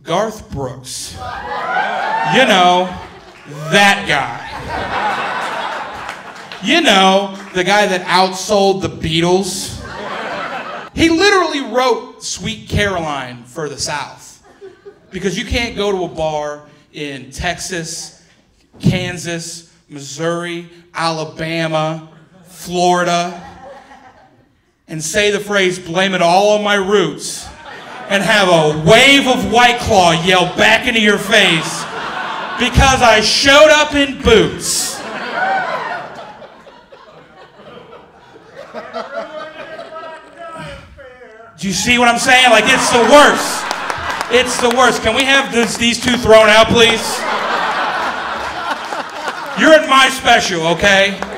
Garth Brooks. You know, that guy. You know, the guy that outsold the Beatles. He literally wrote Sweet Caroline for the South. Because you can't go to a bar in Texas, Kansas, Missouri, Alabama, Florida, and say the phrase, blame it all on my roots, and have a wave of White Claw yell back into your face because I showed up in boots. Do you see what I'm saying? Like, it's the worst. It's the worst. Can we have these two thrown out, please? You're at my special, okay?